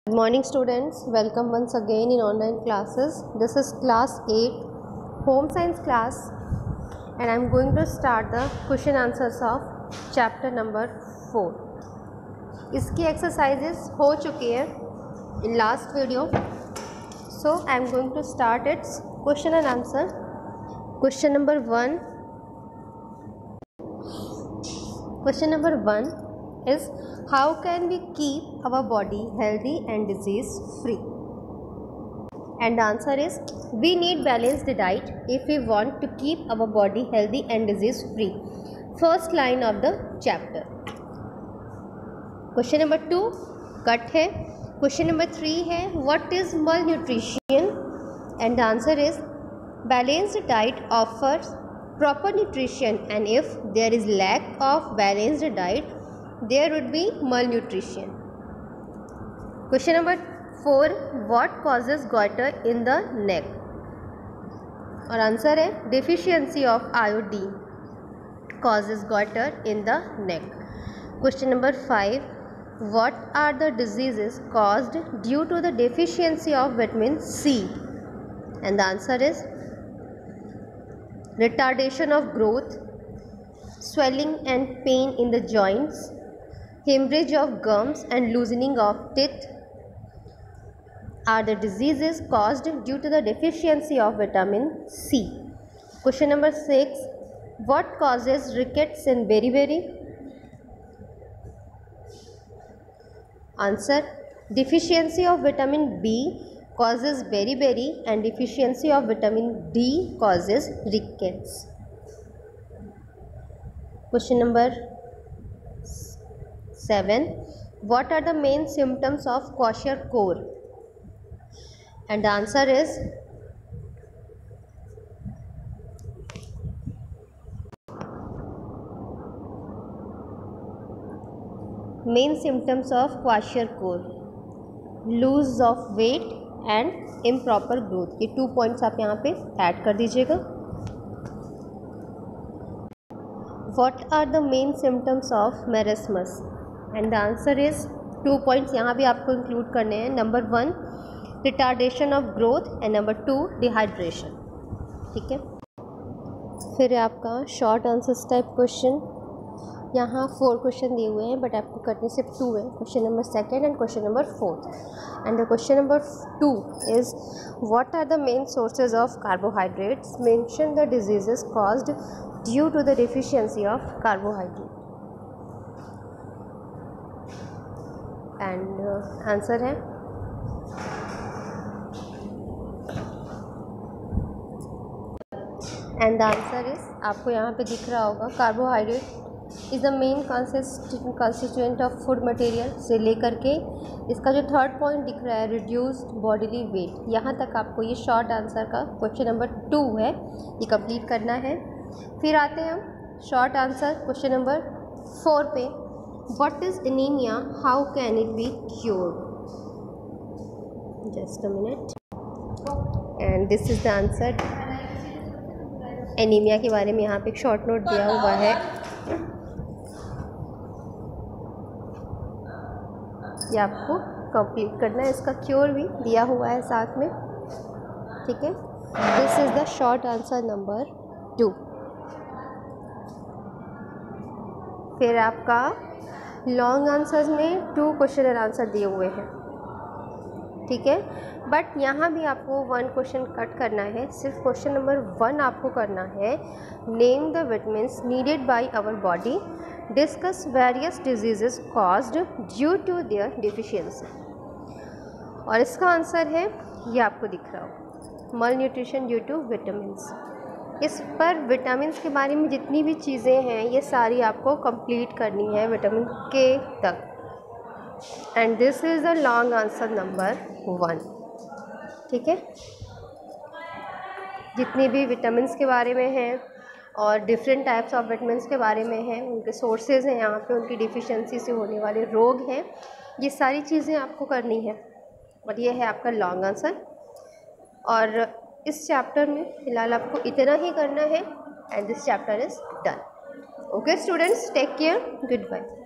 Good morning students, welcome once again in online classes. This is class 8 home science class and I am going to start the question answers of chapter number 4. इसकी exercises हो चुकी है in last video, so I am going to start its question and answer. Question number 1 is how can we keep our body healthy and disease free? And the answer is we need balanced diet if we want to keep our body healthy and disease free. First line of the chapter. Question number 2 cut है. Question number 3 है what is malnutrition? And the answer is balanced diet offers proper nutrition, and if there is lack of balanced diet there would be malnutrition. Question number 4 what causes goiter in the neck? और answer है deficiency of iodine causes goiter in the neck. Question number 5 what are the diseases caused due to the deficiency of vitamin C? And the answer is retardation of growth, swelling and pain in the joints, hemorrhage of gums and loosening of teeth are the diseases caused due to the deficiency of vitamin C. Question number 6 what causes rickets in beriberi? Answer deficiency of vitamin B causes beriberi and deficiency of vitamin D causes rickets. Question number 7 what are the main symptoms of kwashiorkor? And the answer is main symptoms of kwashiorkor lose of weight and improper growth. ये 2 points आप यहाँ पे add कर दीजिएगा. What are the main symptoms of marasmus? And the answer is 2 points यहाँ भी आपको include करने हैं. Number 1 retardation of growth and number 2 dehydration. ठीक है. फिर आपका शॉर्ट आंसर्स टाइप क्वेश्चन. यहाँ 4 क्वेश्चन दिए हुए हैं बट आपको करने सिर्फ 2 है. Question number 2 and question number 4. And the question number 2 is what are the main sources of carbohydrates? Mention the diseases caused due to the deficiency of carbohydrate. And answer है and the answer is आपको यहाँ पे दिख रहा होगा carbohydrate is the main constituent of food material से लेकर के इसका जो 3rd पॉइंट दिख रहा है रिड्यूस्ड बॉडीली वेट, यहाँ तक आपको ये शॉर्ट आंसर का क्वेश्चन नंबर 2 है ये कंप्लीट करना है. फिर आते हैं हम शॉर्ट आंसर क्वेश्चन नंबर 4 पे. What is anaemia, how can it be cured? Just a minute. And this is the answer. Anaemia के बारे में यहाँ पे एक शॉर्ट नोट दिया हुआ है. ये आपको कंप्लीट करना है. इसका क्योर भी दिया हुआ है साथ में. ठीक है. This is the short answer number 2. फिर आपका लॉन्ग आंसर्स में 2 क्वेश्चन एंड आंसर दिए हुए हैं. ठीक है. बट यहाँ भी आपको 1 क्वेश्चन कट करना है. सिर्फ क्वेश्चन नंबर 1 आपको करना है. Name the vitamins needed by our body, discuss various diseases caused due to their deficiency. और इसका आंसर है ये आपको दिख रहा हो मल न्यूट्रिशन ड्यू टू विटामिन्स. इस पर विटामिन्स के बारे में जितनी भी चीज़ें हैं ये सारी आपको कंप्लीट करनी है विटामिन के तक. And this is the long answer number 1. ठीक है. जितनी भी विटामिन्स के बारे में हैं और डिफरेंट टाइप्स ऑफ विटामिन्स के बारे में हैं, उनके सोर्सेज हैं यहाँ पे, उनकी डिफिशिएंसी से होने वाले रोग हैं, ये सारी चीज़ें आपको करनी है. और ये है आपका लॉन्ग आंसर. और इस चैप्टर में फ़िलहाल आपको इतना ही करना है. And this chapter is done. Okay students, take care, good bye.